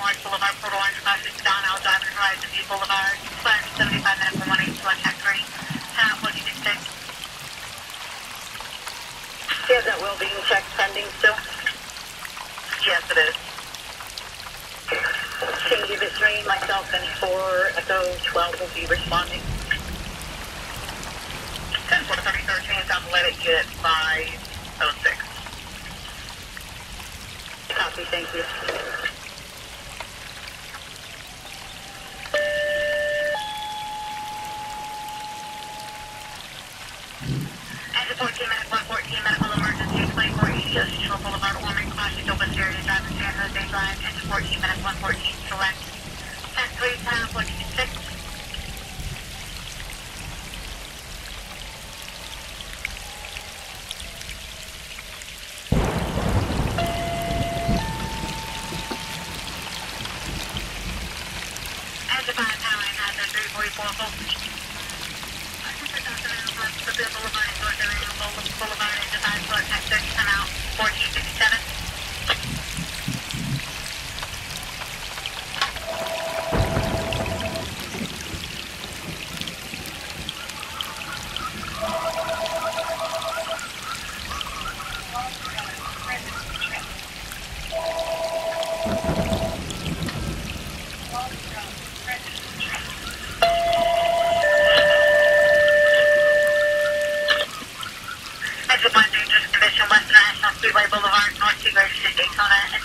North Boulevard, Port Orange, crossing Don Al Driving Horizon View Boulevard, 75 minutes from 182 on Tech 3, 10-46. Do you have that well-being check pending still? Yes, it is. Can you give us three? Myself and 4 Echo 12 will be responding. 10-4-30-13, South Atlantic, unit 506. Copy, thank you. At 14 minutes, 114, medical emergency, 2480 Ocean Boulevard, Ormond, crossing Dover Series, driving San Jose Drive, at 14 minutes, 114, select. 10-3, 10-46. Speedway Boulevard, North Seagraves to Daytona,